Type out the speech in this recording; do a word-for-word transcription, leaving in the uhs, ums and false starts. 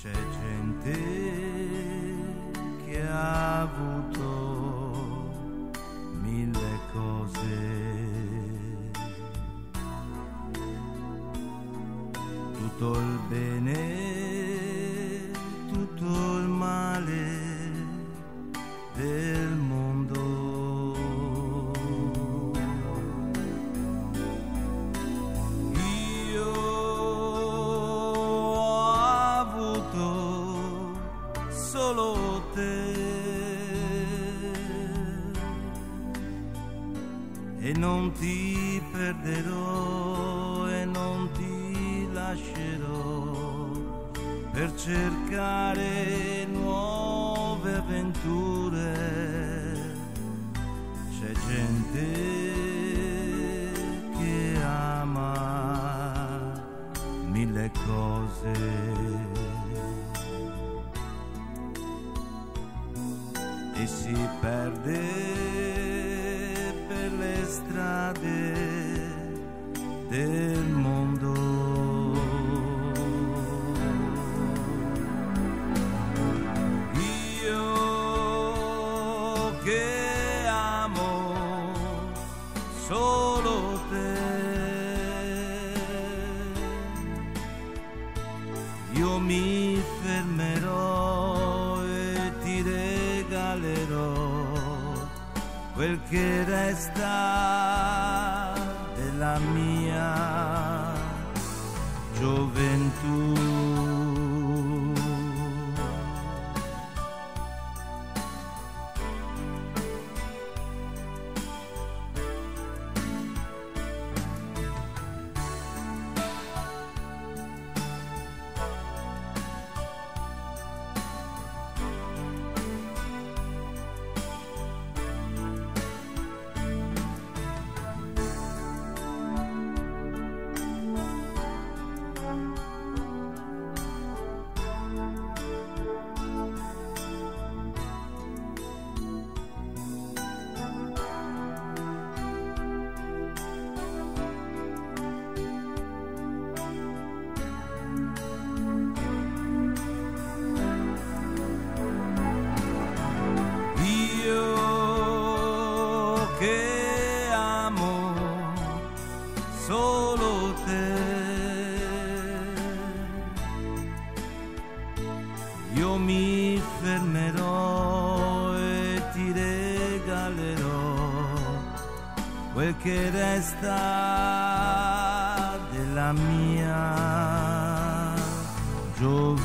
C'è gente che ha avuto mille cose, tutto il bene, tutto il male del mondo. Io ho avuto solo te e non ti perderò e non ti lascerò per cercare nuove avventure. C'è gente che ama mille cose e si perde per le strade del mondo. Che amo solo te, io mi fermerò e ti regalerò quel che resta della mia gioventù. Che amo solo te, io mi fermerò e ti regalerò quel che resta della mia gioventù.